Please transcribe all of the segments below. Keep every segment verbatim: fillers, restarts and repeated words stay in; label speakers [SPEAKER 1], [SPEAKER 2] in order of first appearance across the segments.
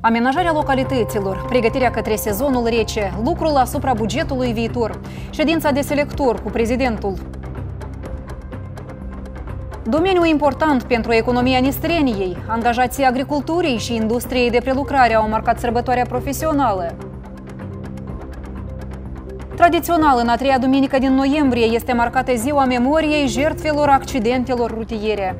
[SPEAKER 1] Amenajarea localităților, pregătirea către sezonul rece, lucrul asupra bugetului viitor, ședința de selector cu prezidentul. Domeniul important pentru economia Nistreniei, angajații agriculturii și industriei de prelucrare au marcat sărbătoarea profesională. Tradițional, în a treia duminică din noiembrie este marcată ziua memoriei jertfelor accidentelor rutiere.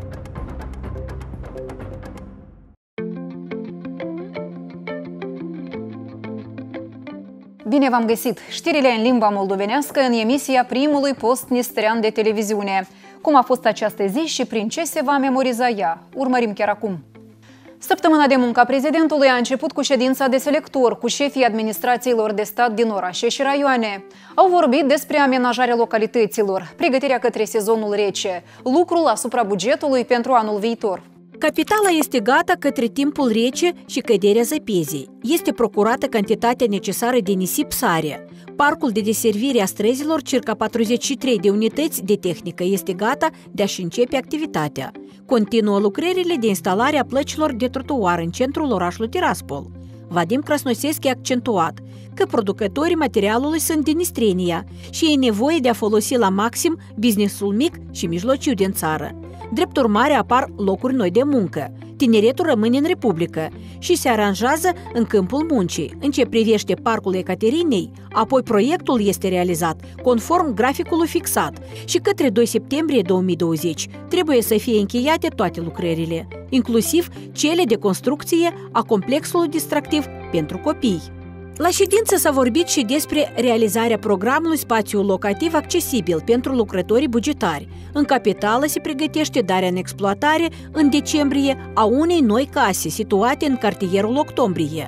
[SPEAKER 1] Bine v-am găsit! Știrile în limba moldovenească în emisia primului post nistrean de televiziune. Cum a fost această zi și prin ce se va memoriza ea? Urmărim chiar acum. Săptămâna de muncă a prezidentului a început cu ședința de selector cu șefii administrațiilor de stat din orașe și raioane. Au vorbit despre amenajarea localităților, pregătirea către sezonul rece, lucrul asupra bugetului pentru anul viitor.
[SPEAKER 2] Capitala este gata către timpul rece și căderea zăpezii. Este procurată cantitatea necesară de nisip sare. Parcul de deservire a străzilor, circa patruzeci și trei de unități de tehnică, este gata de a-și începe activitatea. Continuă lucrările de instalare a plăcilor de trotuar în centrul orașului Tiraspol. Vadim Krasnoseschi a accentuat că producătorii materialului sunt din Nistrenia și e nevoie de a folosi la maxim businessul mic și mijlociu din țară. Drept urmare apar locuri noi de muncă, tineretul rămâne în Republică și se aranjează în câmpul muncii. În ce privește Parcul Ecaterinei, apoi proiectul este realizat conform graficului fixat și către doi septembrie două mii douăzeci trebuie să fie încheiate toate lucrările, inclusiv cele de construcție a complexului distractiv pentru copii. La ședință s-a vorbit și despre realizarea programului spațiu locativ accesibil pentru lucrătorii bugetari. În capitală se pregătește darea în exploatare în decembrie a unei noi case situate în cartierul Octombrie.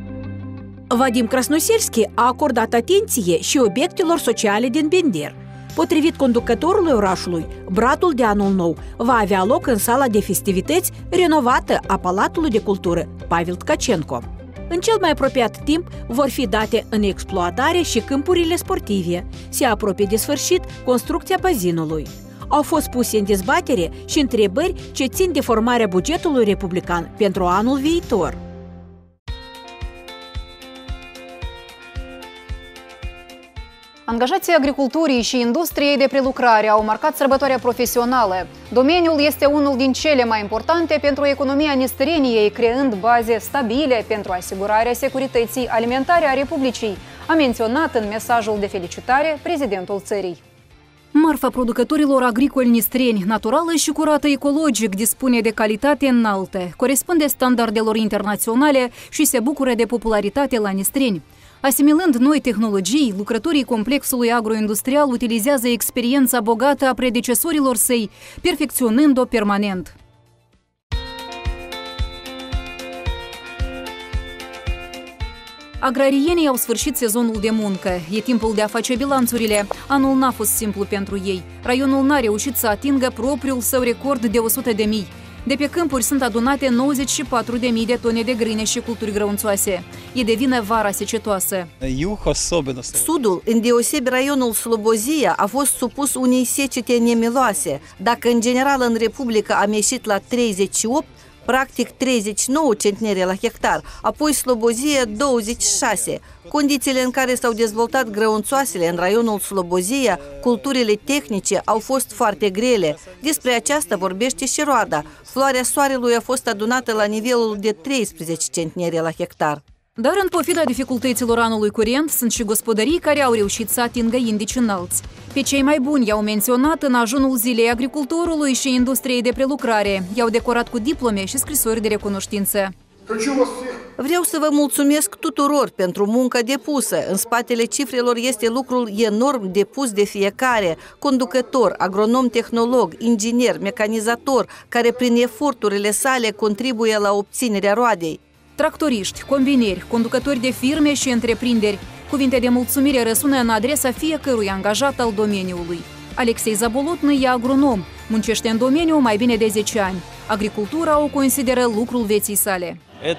[SPEAKER 2] Vadim Krasnoseschi a acordat atenție și obiectelor sociale din Bender. Potrivit conducătorului orașului, bratul de anul nou va avea loc în sala de festivități renovată a Palatului de Cultură Pavel Tkachenko. În cel mai apropiat timp vor fi date în exploatare și câmpurile sportive. Se apropie de sfârșit construcția bazinului. Au fost puse în dezbatere și întrebări ce țin de formarea bugetului republican pentru anul viitor.
[SPEAKER 1] Angajații agriculturii și industriei de prelucrare au marcat sărbătoarea profesională. Domeniul este unul din cele mai importante pentru economia Nistreniei, creând baze stabile pentru asigurarea securității alimentare a Republicii, a menționat în mesajul de felicitare prezidentul țării. Marfa producătorilor agricoli nistreni, naturală și curată ecologic, dispune de calitate înaltă, corespunde standardelor internaționale și se bucură de popularitate la nistreni. Asimilând noi tehnologii, lucrătorii complexului agroindustrial utilizează experiența bogată a predecesorilor săi, perfecționând-o permanent. Agrarienii au sfârșit sezonul de muncă. E timpul de a face bilanțurile. Anul n-a fost simplu pentru ei. Raionul n-a reușit să atingă propriul său record de o sută de mii. De pe câmpuri sunt adunate nouăzeci și patru de mii de tone de grâne și culturi grăunțoase. E de vină vara secetoasă.
[SPEAKER 3] Sudul, îndeosebi raionul Slobozia, a fost supus unei secete nemiloase. Dacă în general în Republică am ieșit la treizeci și opt, practic treizeci și nouă centnere la hectar, apoi Slobozia douăzeci și șase. Condițiile în care s-au dezvoltat grăunțoasele în raionul Slobozia, culturile tehnice au fost foarte grele. Despre aceasta vorbește și roada. Floarea soarelui a fost adunată la nivelul de treisprezece centnere la hectar.
[SPEAKER 1] Dar în pofida dificultăților anului curent, sunt și gospodării care au reușit să atingă indici înalți. Pe cei mai buni i-au menționat în ajunul Zilei Agricultorului și Industriei de Prelucrare. I-au decorat cu diplome și scrisori de recunoștință.
[SPEAKER 3] Vreau să vă mulțumesc tuturor pentru munca depusă. În spatele cifrelor este lucrul enorm depus de fiecare, conducător, agronom tehnolog, inginer, mecanizator, care prin eforturile sale contribuie la obținerea roadei.
[SPEAKER 1] Tractoriști, combineri, conducători de firme și întreprinderi. Cuvinte de mulțumire răsună în adresa fiecărui angajat al domeniului. Alexei Zabolotnu e agronom, muncește în domeniu mai bine de zece ani. Agricultura o consideră lucrul vieții sale.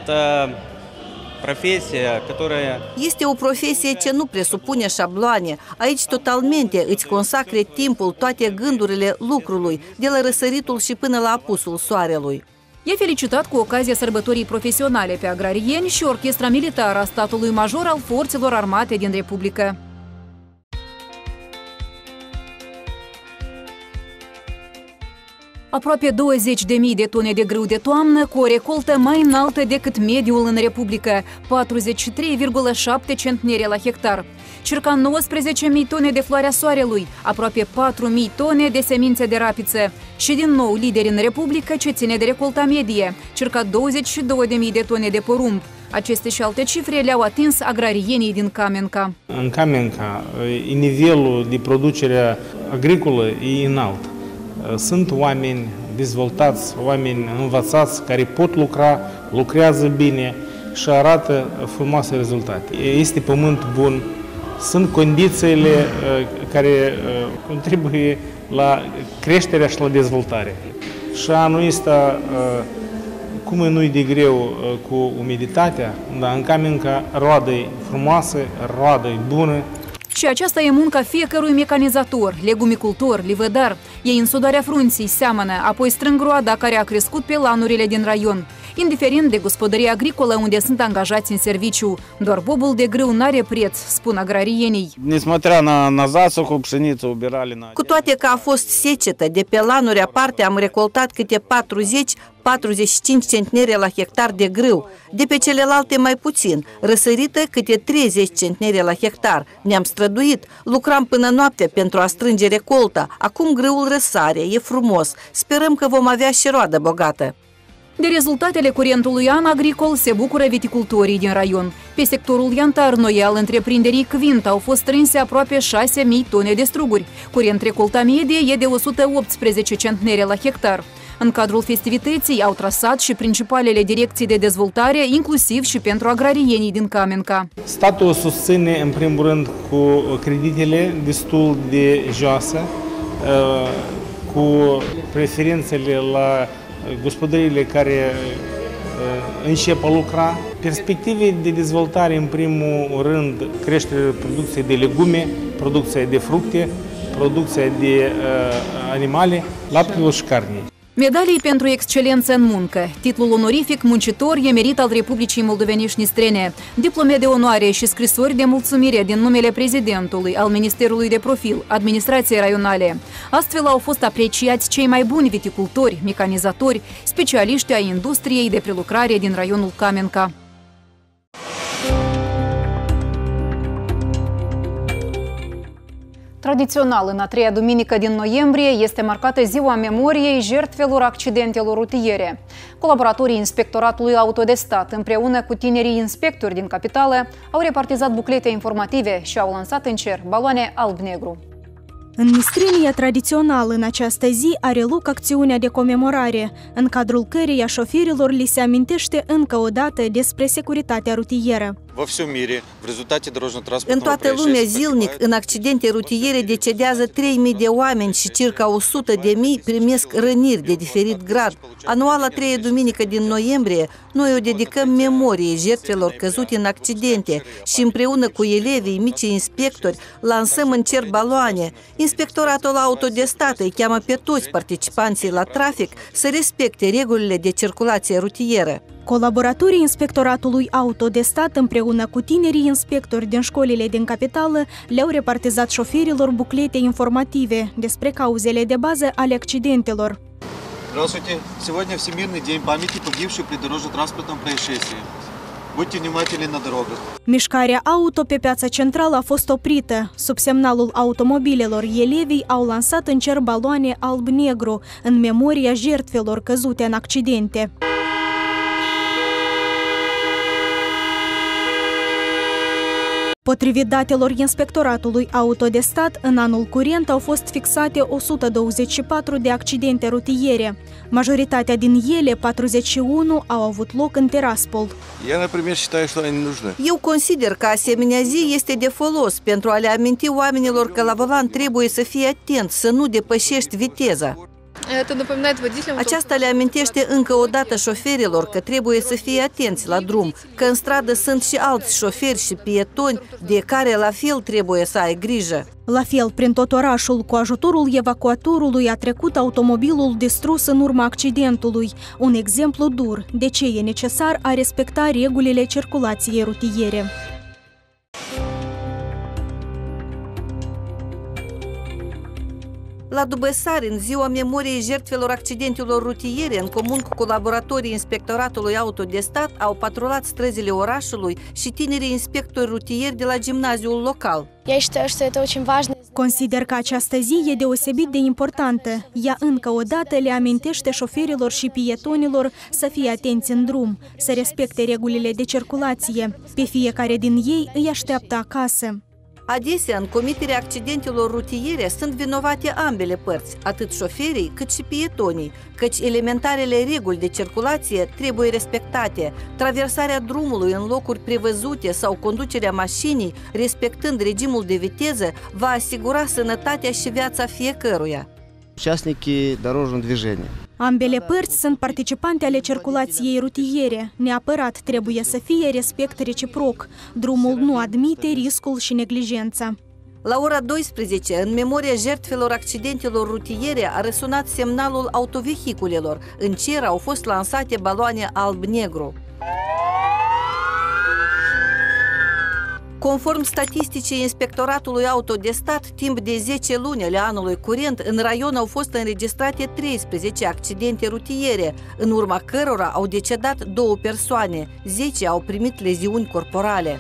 [SPEAKER 3] Este o profesie ce nu presupune șabloane. Aici totalmente îți consacre timpul, toate gândurile lucrului, de la răsăritul și până la apusul soarelui.
[SPEAKER 1] E felicitat cu ocazia sărbătorii profesionale pe agrarieni și orchestra militară a statului major al forțelor armate din Republică. Aproape douăzeci de mii de tone de grâu de toamnă cu o recoltă mai înaltă decât mediul în Republică, patruzeci și trei virgulă șapte centnere la hectar. Circa nouăsprezece mii tone de floarea soarelui, aproape patru mii tone de semințe de rapiță. Și din nou lideri în Republică ce ține de recolta medie, circa douăzeci și două de mii de tone de porumb. Aceste și alte cifre le-au atins agrarienii din Kamenka.
[SPEAKER 4] În Kamenka, nivelul de producere agricolă e înalt. Sunt oameni dezvoltați, oameni învățați care pot lucra, lucrează bine și arată frumoase rezultate. Este pământ bun, sunt condițiile care contribuie la creșterea și la dezvoltare. Și anul ăsta, cum nu-i de greu cu umiditatea, dar în Kamenka roadă-i frumoasă, roadă-i bună.
[SPEAKER 1] Și aceasta e munca fiecărui mecanizator, legumicultor, livădar. Ei în sudarea frunții seamănă, apoi strâng roada care a crescut pe lanurile din raion. Indiferent de gospodăria agricolă unde sunt angajați în serviciu, doar bobul de grâu n-are preț, spun agrarienii.
[SPEAKER 3] Cu toate că a fost secetă, de pe lanuri aparte am recoltat câte patruzeci patruzeci și cinci centnere la hectar de grâu, de pe celelalte mai puțin, răsărită câte treizeci centnere la hectar. Ne-am străduit, lucram până noapte pentru a strânge recolta, acum grâul răsare, e frumos, sperăm că vom avea și roadă bogată.
[SPEAKER 1] De rezultatele curentului an agricol se bucură viticultorii din raion. Pe sectorul Iantar-Noi al întreprinderii Quint au fost strânse aproape șase mii tone de struguri. Curent recolta medie e de o sută optsprezece centnere la hectar. În cadrul festivității au trasat și principalele direcții de dezvoltare, inclusiv și pentru agrarienii din Kamenka.
[SPEAKER 4] Statul susține, în primul rând, cu creditele destul de joase, cu preferințele la gospodăriile care încep a lucra, perspective de dezvoltare, în primul rând, creșterea producției de legume, producția de fructe, producția de animale, laptelor și carne.
[SPEAKER 1] Medalii pentru excelență în muncă, titlul onorific muncitor emerit al Republicii Moldoveni Nistrene, diplome de onoare și scrisori de mulțumire din numele prezidentului, al Ministerului de Profil, administrației raionale. Astfel au fost apreciați cei mai buni viticultori, mecanizatori, specialiști ai industriei de prelucrare din raionul Kamenka. Tradițional, în a treia duminică din noiembrie este marcată Ziua Memoriei jertfelor accidentelor rutiere. Colaboratorii Inspectoratului Auto de Stat, împreună cu tinerii inspectori din capitală, au repartizat buclete informative și au lansat în cer baloane alb-negru.
[SPEAKER 5] În Nistrenia tradițional, în această zi, are loc acțiunea de comemorare, în cadrul căreia șoferilor li se amintește încă o dată despre securitatea rutieră.
[SPEAKER 3] În toată lumea, zilnic, în accidente rutiere decedează trei mii de oameni și circa o sută de mii primesc răniri de diferit grad. Anual, a treia duminică din noiembrie, noi o dedicăm memoriei jertfelor căzute în accidente și împreună cu elevii, micii inspectori, lansăm în cer baloane. Inspectoratul Auto de Stat îi cheamă pe toți participanții la trafic să respecte regulile de circulație rutieră.
[SPEAKER 5] Colaboratorii Inspectoratului Auto de Stat împreună cu tinerii inspectori din școlile din capitală le-au repartizat șoferilor buclete informative despre cauzele de bază ale accidentelor.
[SPEAKER 6] Здравствуйте! Сегодня Всемирный день памяти погибших при дорожно-транспортном происшествии. Будьте внимательны на дорогах.
[SPEAKER 5] Mișcarea auto pe piața centrală a fost oprită. Sub semnalul automobilelor, elevii au lansat în cer baloane alb-negru în memoria jertfelor căzute în accidente. Potrivit datelor Inspectoratului Auto de Stat, în anul curent au fost fixate o sută douăzeci și patru de accidente rutiere. Majoritatea din ele, patruzeci și unu, au avut loc în Tiraspol.
[SPEAKER 3] Eu consider că asemenea zi este de folos pentru a le aminti oamenilor că la volan trebuie să fii atent, să nu depășești viteza. Aceasta le amintește încă o dată șoferilor că trebuie să fie atenți la drum, că în stradă sunt și alți șoferi și pietoni de care la fel trebuie să ai grijă.
[SPEAKER 5] La fel, prin tot orașul, cu ajutorul evacuatorului a trecut automobilul distrus în urma accidentului. Un exemplu dur de ce e necesar a respecta regulile circulației rutiere.
[SPEAKER 3] La Dubăsari, în ziua memoriei jertfelor accidentelor rutiere, în comun cu colaboratorii Inspectoratului Auto de Stat, au patrulat străzile orașului și tinerii inspectori rutieri de la gimnaziul local.
[SPEAKER 5] Consider că această zi e deosebit de importantă. Ea încă o dată le amintește șoferilor și pietonilor să fie atenți în drum, să respecte regulile de circulație. Pe fiecare din ei îi așteaptă acasă.
[SPEAKER 3] Adesea, în comiterea accidentelor rutiere sunt vinovate ambele părți, atât șoferii cât și pietonii, căci elementarele reguli de circulație trebuie respectate. Traversarea drumului în locuri prevăzute sau conducerea mașinii, respectând regimul de viteză, va asigura sănătatea și viața fiecăruia.
[SPEAKER 7] Участники дорожного движения.
[SPEAKER 5] Ambele părți sunt participante ale circulației rutiere. Neapărat trebuie să fie respect reciproc. Drumul nu admite riscul și neglijența.
[SPEAKER 3] La ora douăsprezece, în memoria jertfelor accidentelor rutiere, a răsunat semnalul autovehiculelor. În cer au fost lansate baloane alb-negru. Conform statisticii Inspectoratului Auto de Stat, timp de zece luni ale anului curent, în raion au fost înregistrate treisprezece accidente rutiere, în urma cărora au decedat două persoane, zece au primit leziuni corporale.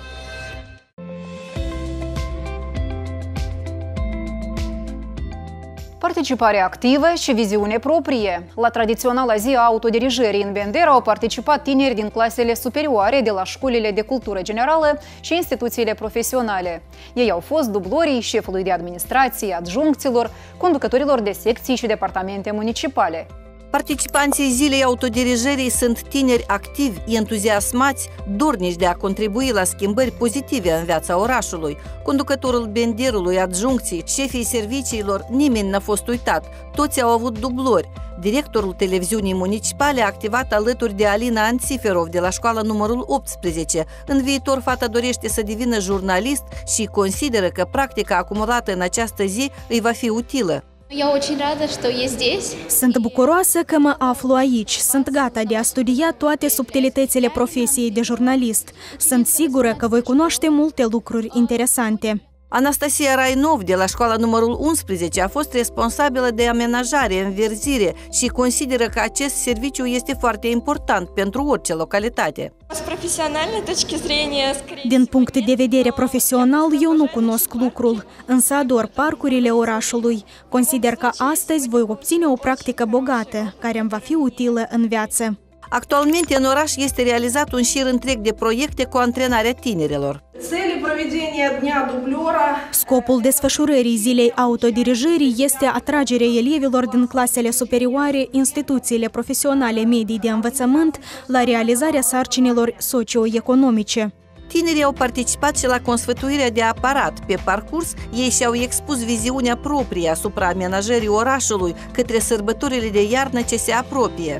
[SPEAKER 1] Participare activă și viziune proprie. La tradiționala zi a autodirijării în Bendera au participat tineri din clasele superioare de la școlile de cultură generală și instituțiile profesionale. Ei au fost dublorii șefului de administrație, adjuncților, conducătorilor de secții și departamente municipale.
[SPEAKER 3] Participanții zilei autodirijării sunt tineri activi, entuziasmați, dornici de a contribui la schimbări pozitive în viața orașului. Conducătorul benderului, adjuncții, șefii serviciilor, nimeni n-a fost uitat, toți au avut dublori. Directorul televiziunii municipale a activat alături de Alina Anțiferov de la școala numărul optsprezece. În viitor, fata dorește să devină jurnalist și consideră că practica acumulată în această zi îi va fi utilă.
[SPEAKER 5] Sunt bucuroasă că mă aflu aici. Sunt gata de a studia toate subtilitățile profesiei de jurnalist. Sunt sigură că voi cunoaște multe lucruri interesante.
[SPEAKER 3] Anastasia Rainov de la școala numărul unsprezece a fost responsabilă de amenajare, înverzire și consideră că acest serviciu este foarte important pentru orice localitate.
[SPEAKER 5] Din punct de vedere profesional, eu nu cunosc lucrul, însă ador parcurile orașului. Consider că astăzi voi obține o practică bogată, care îmi va fi utilă în viață.
[SPEAKER 3] Actualmente în oraș este realizat un șir întreg de proiecte cu antrenarea tinerilor.
[SPEAKER 5] Scopul desfășurării zilei autodirijării este atragerea elevilor din clasele superioare, instituțiile profesionale medii de învățământ la realizarea sarcinilor socioeconomice.
[SPEAKER 3] Tinerii au participat și la consfătuirea de aparat. Pe parcurs, ei și-au expus viziunea proprie asupra amenajării orașului către sărbătorile de iarnă ce se apropie.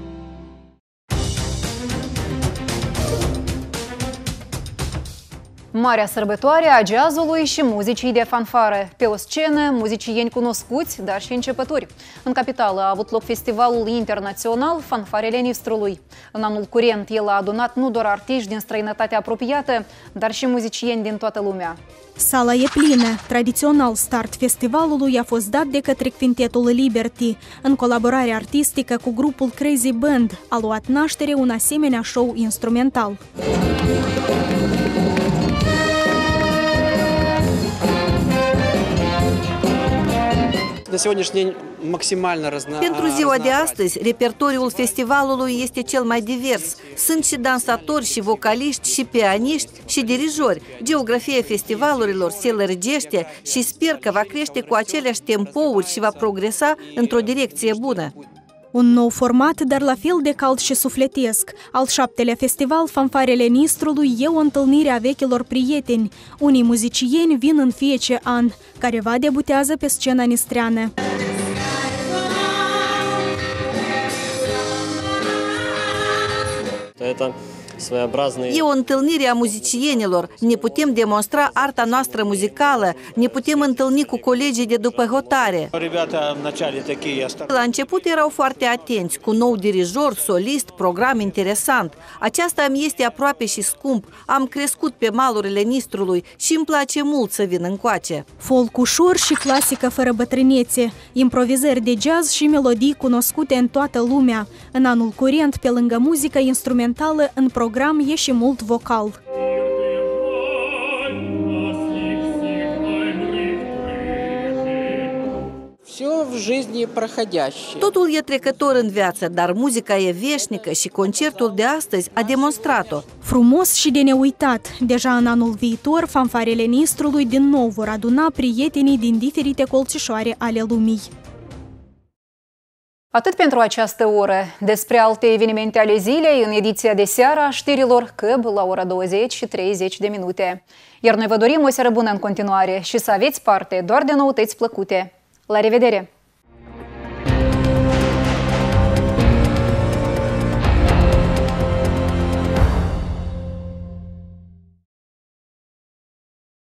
[SPEAKER 1] Marea sărbătoare a jazzului și muzicii de fanfară. Pe o scenă, muzicieni cunoscuți, dar și începători. În capitală a avut loc festivalul internațional Fanfarele Nistrului. În anul curent, el a adunat nu doar artiști din străinătatea apropiată, dar și muzicieni din toată lumea.
[SPEAKER 5] Sala e plină. Tradițional start festivalului a fost dat de către Quintetul Liberty. În colaborare artistică cu grupul Crazy Band a luat naștere un asemenea show instrumental.
[SPEAKER 3] Pentru ziua de astăzi, repertoriul festivalului este cel mai divers. Sunt și dansatori, și vocaliști, și pianiști, și dirijori. Geografia festivalurilor se lărgește și sper că va crește cu aceleași tempouri și va progresa într-o direcție bună.
[SPEAKER 5] Un nou format, dar la fel de cald și sufletesc. Al șaptelea festival Fanfarele Nistrului e o întâlnire a vechilor prieteni. Unii muzicieni vin în fiecare an, careva debutează pe scena nistreană.
[SPEAKER 3] E o întâlnire a muzicienilor, ne putem demonstra arta noastră muzicală, ne putem întâlni cu colegii de după hotare. La început erau foarte atenți, cu nou dirijor, solist, program interesant. Aceasta îmi este aproape și scump, am crescut pe malurile Nistrului și îmi place mult să vin încoace.
[SPEAKER 5] Folk ușor și clasică fără bătrânețe, improvizări de jazz și melodii cunoscute în toată lumea. În anul curent, pe lângă muzică instrumentală, în program e și mult vocal.
[SPEAKER 3] Totul e trecător în viață, dar muzica e veșnică și concertul de astăzi a demonstrat-o.
[SPEAKER 5] Frumos și de neuitat. Deja în anul viitor, fanfarele Nistrului din nou vor aduna prietenii din diferite colțișoare ale lumii.
[SPEAKER 1] Atât pentru această oră. Despre alte evenimente ale zilei în ediția de seară a știrilor C B la ora douăzeci și treizeci de minute. Iar noi vă dorim o seară bună în continuare și să aveți parte doar de noutăți plăcute. La revedere!